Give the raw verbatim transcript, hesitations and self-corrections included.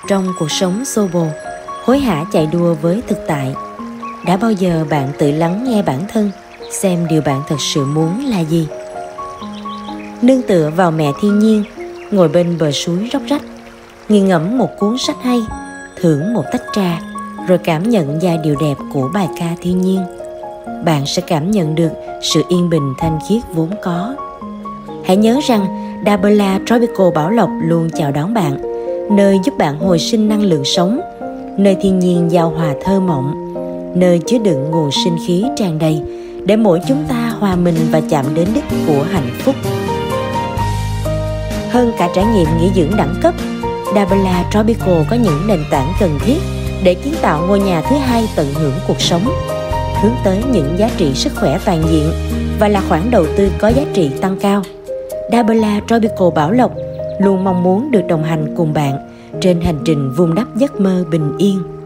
Trong cuộc sống xô bồ, hối hả chạy đua với thực tại, đã bao giờ bạn tự lắng nghe bản thân, xem điều bạn thật sự muốn là gì? Nương tựa vào mẹ thiên nhiên, ngồi bên bờ suối róc rách, nghiền ngẫm một cuốn sách hay, thưởng một tách trà, rồi cảm nhận giai điệu đẹp của bài ca thiên nhiên, bạn sẽ cảm nhận được sự yên bình thanh khiết vốn có. Hãy nhớ rằng Dabela Tropical Bảo Lộc luôn chào đón bạn, nơi giúp bạn hồi sinh năng lượng sống, nơi thiên nhiên giao hòa thơ mộng, nơi chứa đựng nguồn sinh khí tràn đầy để mỗi chúng ta hòa mình và chạm đến đích của hạnh phúc. Hơn cả trải nghiệm nghỉ dưỡng đẳng cấp, Dabela Tropical có những nền tảng cần thiết để kiến tạo ngôi nhà thứ hai tận hưởng cuộc sống, hướng tới những giá trị sức khỏe toàn diện và là khoản đầu tư có giá trị tăng cao. Dabela Tropical Bảo Lộc luôn mong muốn được đồng hành cùng bạn trên hành trình vun đắp giấc mơ bình yên.